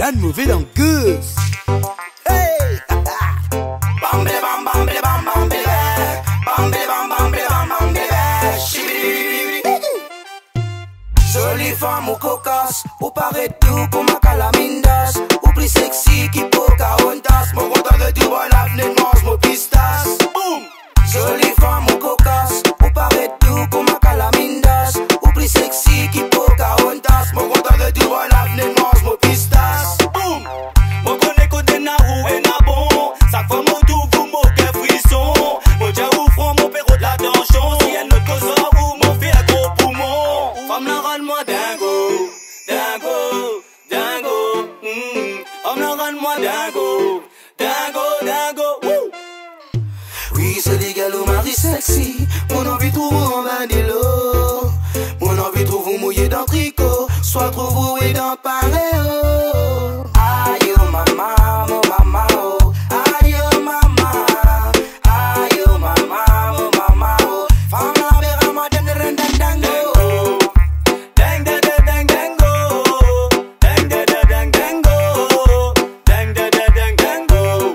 la mauvais langueuse. Hey! Bambele bam bambele bam bambele bambele bam bambele bam bambele shibidi. Jolie femme ou cocasse, ou paraît tout comme un calamindas, ou plus sexy qui Pocahontas. Mon content de tout bon l'avenir mange mon pistas. Boum. Jolie femme ou cocasse, ou paraît tout comme un calamindas, ou plus sexy qui Pocahontas. Mon content de tout bon l'avenir mange mon pistas. Boum. Mon connaît côté na roue et na bon, ça fait mon tout vous mon cœur frisson. Mon dia ou front mon perro de la tension, si elle ne cause ou mon fait un gros poumon. Femme la rend-moi dingo, dingo, dingo. Femme la rend-moi dingo, dingo, dingo. Oui, c'est des gars au mari sexy. Mon envie trouve en vanillo. Mon envie trouve vous mouiller dans tricot, soit trop vous et dans paréo. Aïe oh mama, mon mama oh. Aïe oh mama, aïe oh mama, mon mama oh. Femme la vera ma den den den dango. Dang dang dang dango. Dang dang dang dango. Dang dang dang dango.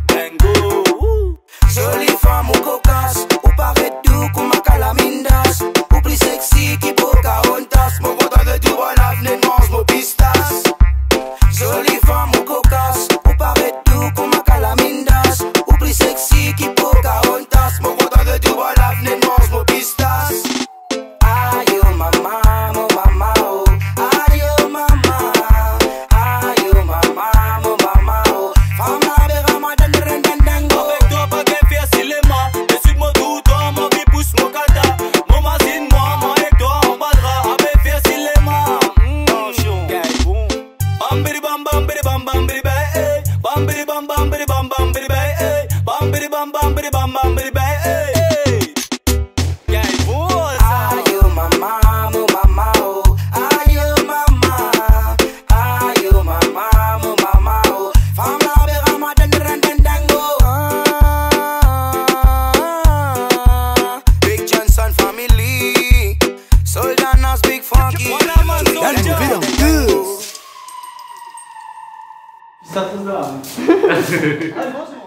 Dango. Jolie femme ou cocasse, ou paraît doux comme un calamindas, ou plus sexy qui Pocahontas. Mon content de tout bon l'avenir mange mon pistas. Jolie femme ou cocasse, ou paraît doux comme un calamindas, ou plus sexy qui Pocahontas. Mon content de tout bon l'avenir mange mon pistas. Aïe oh mama, mon mama oh. Aïe oh mama, aïe oh mama, mon mama oh. Femme la vera ma den den den dango. Avec toi pas qu'un fier cinéma, et sur mon tout toi mon vie pousse mon kata. Mon mazine moi, moi avec toi on badra. Avec fier cinéma, attention, gay bon. Bambidi bam bambidi bam bambidi bay, bambidi bam bambidi bam bambidi bay, bambidi bam bambidi bam bambidi bay. Gay bon ça. Aïe oh mama, mon mama oh. Aïe oh mama, aïe oh mama, mon mama oh. Femme la vera ma den den den dango. Big Johnson family, Soldanas Big Funky. La mauvais langueuse. Ça te va.